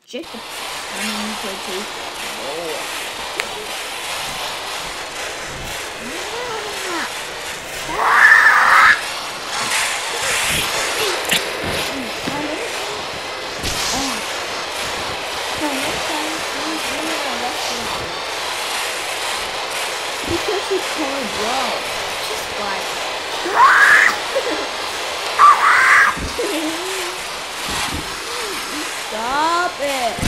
Jacob's turning pretty. Oh. Because she called bro. She's like stop it.